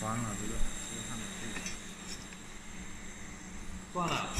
关了这个，这个看着这个， 断了。